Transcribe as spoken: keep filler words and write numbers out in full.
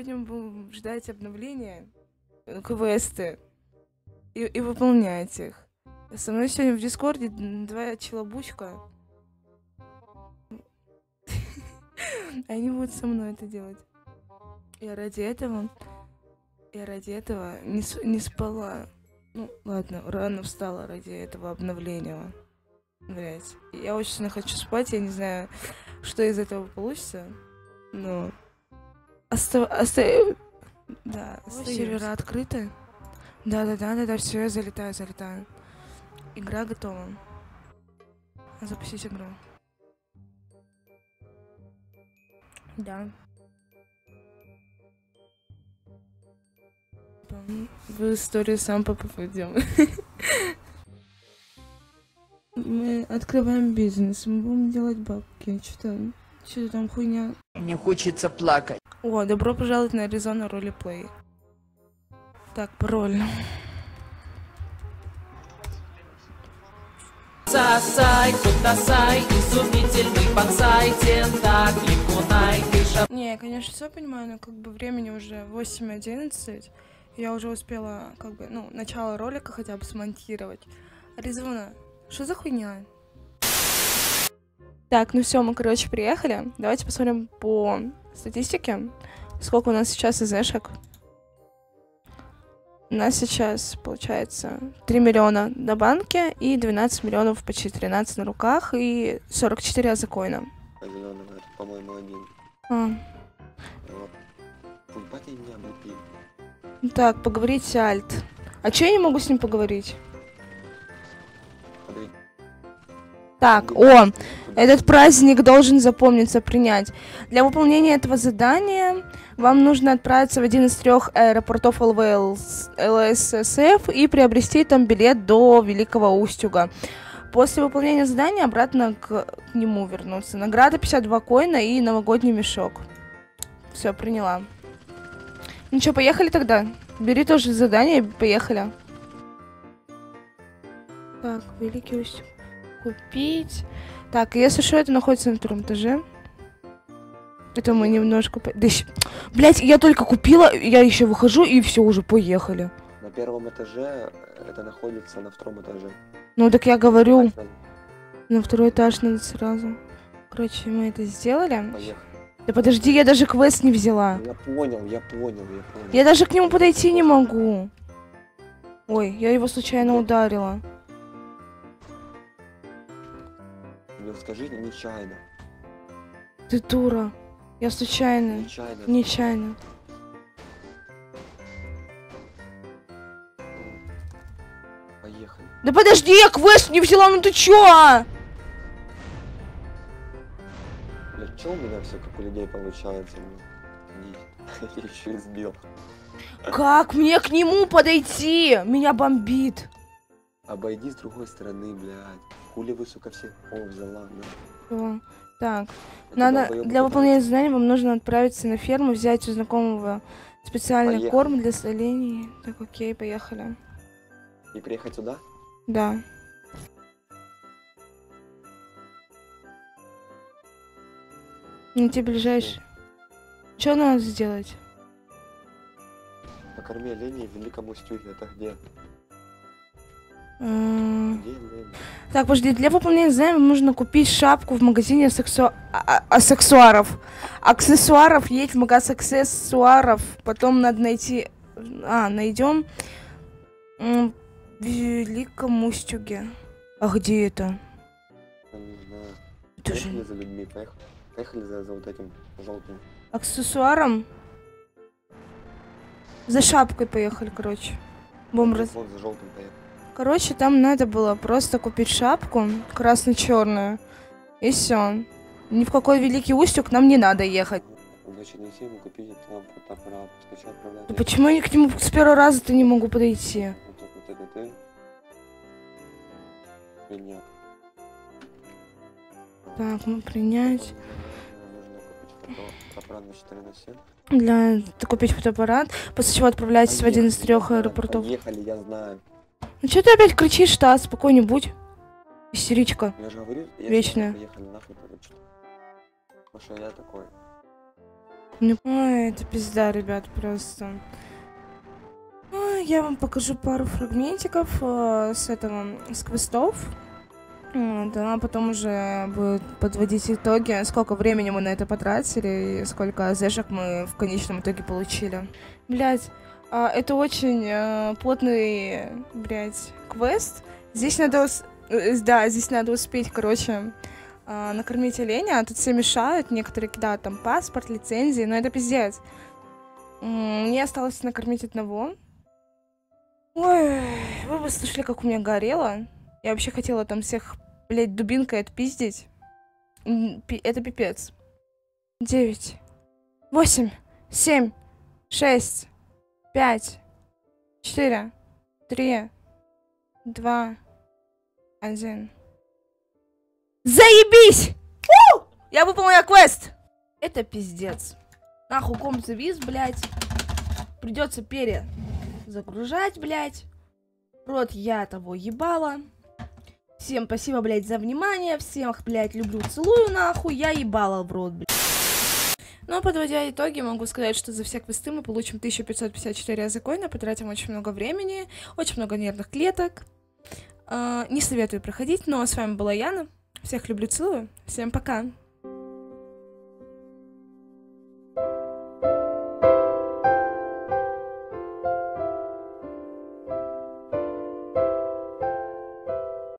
Будем бу- ждать обновления, э, квесты и, и выполнять их. Со мной сегодня в Дискорде д- два челобучка. Они будут со мной это делать. Я ради этого, я ради этого не, с- не спала. Ну, ладно, рано встала ради этого обновления. Блять. Я очень сильно хочу спать, я не знаю, что из этого получится. Но... Оста... оста- Да, сервера открыты. Да-да-да-да-да, все, я залетаю, залетаю. Игра готова. Запустить игру. Да. В историю сам попадем. Мы открываем бизнес, мы будем делать бабки. Что-то, что-то там хуйня. Мне хочется плакать. О, добро пожаловать на Arizona Roleplay. Так, пароль. Сосай, кутасай, изумительный бонсай, тентакли, кунай, дыша. Не, я, конечно, все понимаю, но как бы времени уже восемь одиннадцать. Я уже успела, как бы, ну, начало ролика хотя бы смонтировать. Аризона, что за хуйня? Так, ну все, мы, короче, приехали. Давайте посмотрим по статистике, сколько у нас сейчас ИЗшек. У нас сейчас, получается, три миллиона на банке и двенадцать миллионов, почти тринадцать на руках и сорок четыре аза коина. Зеленого, это, по-моему, один. А. Вот. Футбать меня облупил. Ну так, поговорить с Альт. А чё я не могу с ним поговорить? Подойди. Так, о, этот праздник должен запомниться, принять. Для выполнения этого задания вам нужно отправиться в один из трех аэропортов эл эс эс эф и приобрести там билет до Великого Устюга. После выполнения задания обратно к, к нему вернуться. Награда пятьдесят два коина и новогодний мешок. Все, приняла. Ну что, поехали тогда? Бери тоже задание и поехали. Так, Великий Устюг. Купить. Так, если что, это находится на втором этаже. Это мы немножко... по- Да, щ- Блять, я только купила, я еще выхожу, и все, уже поехали. На первом этаже это находится на втором этаже. Ну, так я говорю, на второй этаж надо сразу. Короче, мы это сделали. Поехали. Да подожди, я даже квест не взяла. Я понял, я понял, я понял. Я даже к нему подойти не могу. Ой, я его случайно ударила. Ну скажи нечаянно. Ты дура. Я случайно. Нечаянно. Нечаянно. Поехали. Да подожди, я квест не взяла, ну ты чё? Бля, чё у меня все как у людей получается? Я еще и сбил. Как мне к нему подойти? Меня бомбит. Обойди с другой стороны, блядь. Хули вы, сука, все... О, взяла, да. Всё. Так, Это надо долбоёбы для пытаются. выполнения задания вам нужно отправиться на ферму, взять у знакомого специальный Поехали. корм для оленей. Так, окей, поехали. И приехать сюда? Да. Найти ближайший. Что надо сделать? Покорми оленей в Великом Устюге. Это где? М, Где олени? Так, подожди, для выполнения задания вам нужно купить шапку в магазине сексу... а- а- аксессуаров. Аксессуаров, едь в магаз аксессуаров. Потом надо найти... А, найдем м, в Великом Устюге. А где это? Я не знаю. Это Поехали же за людьми, поехали. Поехали за, за вот этим желтым. аксессуаром? За шапкой поехали, короче. Будем раз... Вон за желтым поехали. Короче, там надо было просто купить шапку красно-черную. И все. Ни в какой Великий Устюг нам не надо ехать. Удачи нести ему купить там фотоаппарат. Скачать, отправлять. Да почему я к нему с первого раза-то не могу подойти? Вот так вот это ты. Принять. Так, ну принять. Нужно купить фотоаппарат на четыре на семь. Для купить фотоаппарат, после чего отправляйтесь в один из Поехали, трех я знаю, аэропортов. Поехали, я знаю. Ну что ты опять кричишь-то? Спокойней будь. Истеричка. Я же говорю, я Вечная. знаю, поехали нахуй, короче. Потому что я такой. Ой, это пизда, ребят, просто. Ой, я вам покажу пару фрагментиков э, с этого, с квестов. Вот, а потом уже будет подводить итоги, сколько времени мы на это потратили и сколько зэшек мы в конечном итоге получили. Блять, а, это очень а, плотный, блять, квест. Здесь надо, ус- э, да, здесь надо успеть, короче, а, накормить оленя, а тут все мешают, некоторые кидают там паспорт, лицензии, но это пиздец. М, Мне осталось накормить одного. Ой, вы бы слышали, как у меня горело. Я вообще хотела там всех, блядь, дубинкой отпиздить. М, пи- Это пипец. Девять, восемь, семь, шесть, пять, четыре, три, два, один. Заебись! У! Я выполнила квест! Это пиздец. Нахуй комп завис, блядь. Придется перезагружать, блядь. Рот я того ебала. Всем спасибо, блядь, за внимание. Всех, блядь, люблю, целую, нахуй. Я ебала в рот, блядь. Но, подводя итоги, могу сказать, что за все квесты мы получим тысячу пятьсот пятьдесят четыре азекоина, потратим очень много времени, очень много нервных клеток. А, не советую проходить, но с вами была Яна. Всех люблю, целую. Всем пока.